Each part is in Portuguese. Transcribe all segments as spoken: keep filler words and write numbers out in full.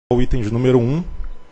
O item de número um,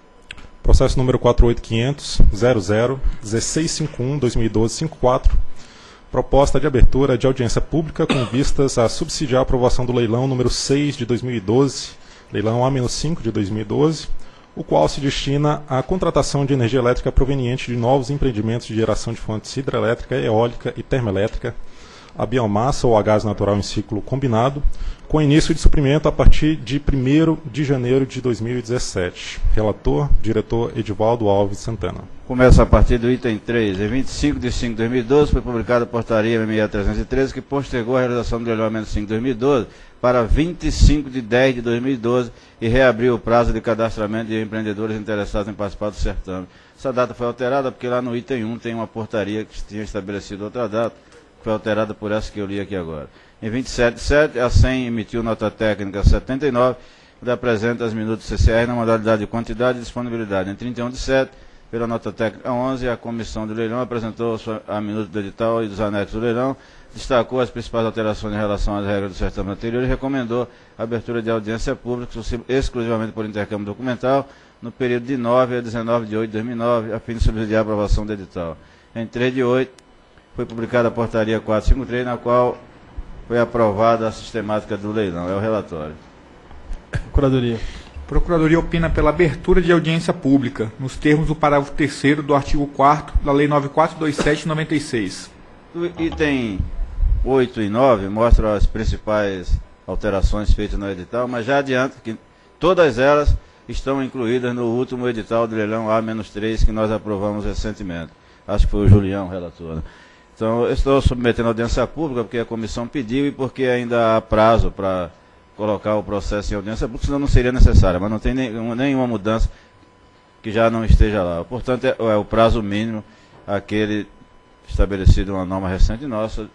processo número quatro oito quinhentos ponto zero zero um seis cinco um dois mil e doze cinquenta e quatro, proposta de abertura de audiência pública com vistas a subsidiar a aprovação do leilão número seis de dois mil e doze, leilão A cinco de dois mil e doze, o qual se destina à contratação de energia elétrica proveniente de novos empreendimentos de geração de fontes hidrelétrica, eólica e termoelétrica, a biomassa ou a gás natural em ciclo combinado, com início de suprimento a partir de primeiro de janeiro de dois mil e dezessete. Relator, diretor Edivaldo Alves Santana. Começa a partir do item três. Em vinte e cinco de cinco de dois mil e doze foi publicada a portaria M S trezentos e treze que postergou a realização do leilão A cinco de dois mil e doze para vinte e cinco de dez de dois mil e doze e reabriu o prazo de cadastramento de empreendedores interessados em participar do certame. Essa data foi alterada porque lá no item um tem uma portaria que tinha estabelecido outra data, foi alterada por essa que eu li aqui agora. Em vinte e sete de sete, a S E M emitiu nota técnica setenta e nove, que apresenta as minutas C C R na modalidade de quantidade e disponibilidade. Em trinta e um de sete, pela nota técnica onze, a comissão do leilão apresentou a minuta do edital e dos anexos do leilão, destacou as principais alterações em relação às regras do certame anterior e recomendou a abertura de audiência pública, exclusivamente por intercâmbio documental, no período de nove a dezenove de oito de dois mil e nove, a fim de subsidiar a aprovação do edital. Em três de oito, foi publicada a portaria quatrocentos e cinquenta e três, na qual foi aprovada a sistemática do leilão. É o relatório. Procuradoria. Procuradoria opina pela abertura de audiência pública, nos termos do parágrafo terceiro do artigo quarto da Lei nove mil quatrocentos e vinte e sete de noventa e seis. O item oito e nove mostram as principais alterações feitas no edital, mas já adianto que todas elas estão incluídas no último edital do leilão A três que nós aprovamos recentemente. Acho que foi o Julião, relator, né? Então, eu estou submetendo a audiência pública porque a comissão pediu e porque ainda há prazo para colocar o processo em audiência pública, senão não seria necessário, mas não tem nenhuma, nenhuma mudança que já não esteja lá. Portanto, é, é o prazo mínimo, aquele estabelecido uma norma recente nossa,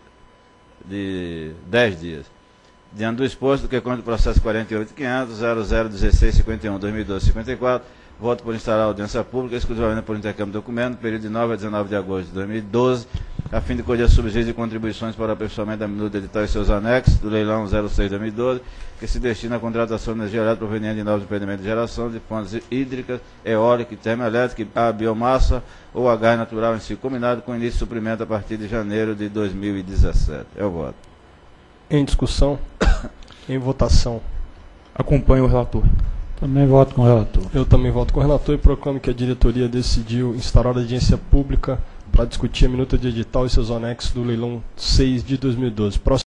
de dez dias. Diante do exposto, que conta o processo quarenta e oito quinhentos, zero zero um seis cinco um, dois mil e doze, cinquenta e quatro, voto por instalar a audiência pública, exclusivamente por intercâmbio de documento, período de nove a dezenove de agosto de dois mil e doze, a fim de colher subsídios e contribuições para o aperfeiçoamento da minuta edital e seus anexos, do leilão zero seis de dois mil e doze, que se destina à contratação de energia elétrica proveniente de novos empreendimentos de geração de fontes hídricas, eólica e termoelétrica, a biomassa ou a gás natural em si combinado, com início de suprimento a partir de janeiro de dois mil e dezessete. É o voto. Em discussão. Em votação. Acompanho o relator. Também voto com o relator. Eu também voto com o relator e proclamo que a diretoria decidiu instaurar a audiência pública para discutir a minuta de edital e seus anexos do leilão seis de dois mil e doze. Próximo